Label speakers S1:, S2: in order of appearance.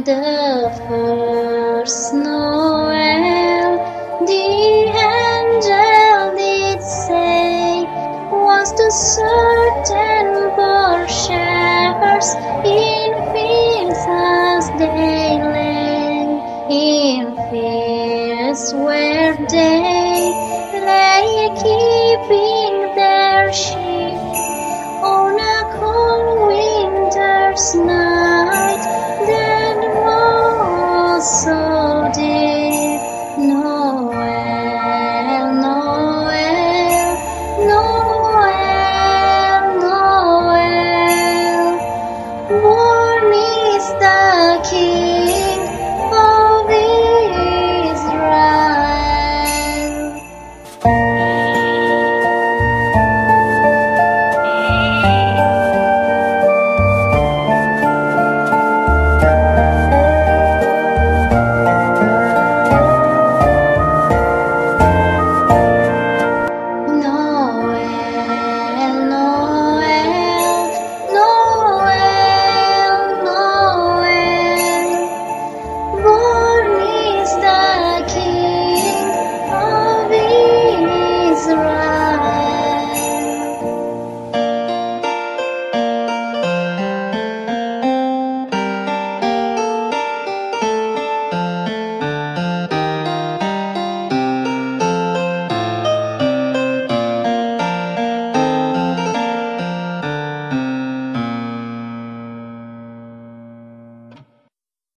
S1: The first Noel, the angel did say, was to certain poor shepherds in fields as they lay, in fields where they lay keeping their sheep on a cold winter's night. Then was so dear. Noel, Noel, Noel, Noel, born is the King.